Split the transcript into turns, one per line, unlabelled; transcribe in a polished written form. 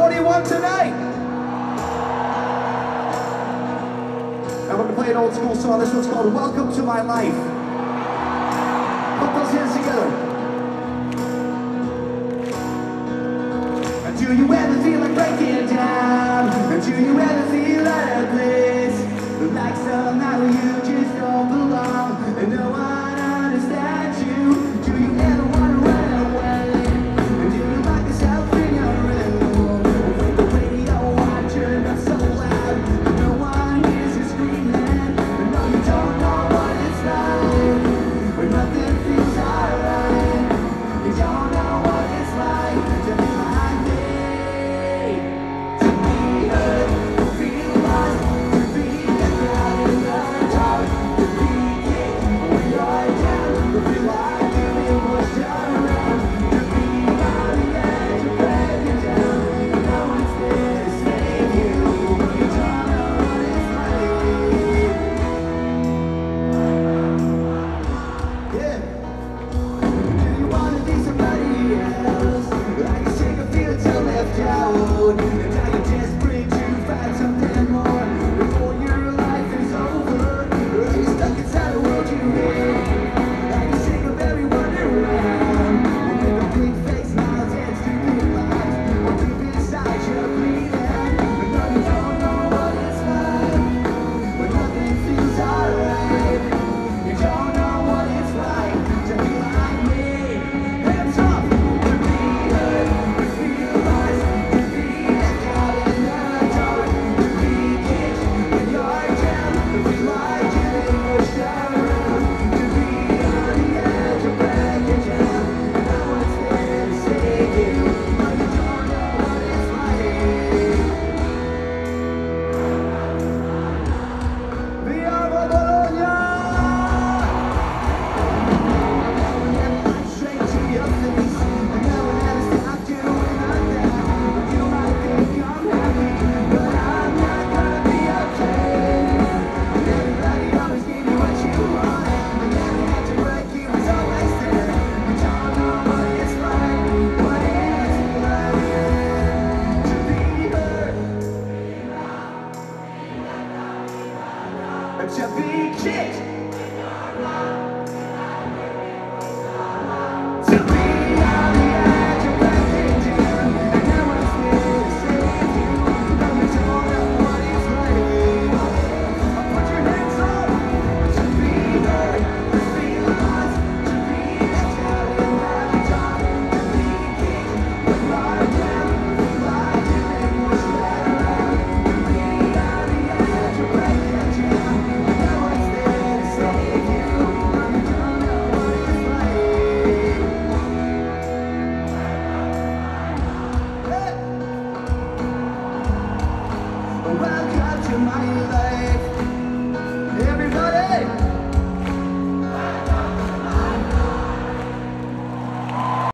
21 tonight. And we're going to play an old school song. This one's called Welcome to My Life. Put those hands together. And do you ever feel like breaking down? And do you ever feel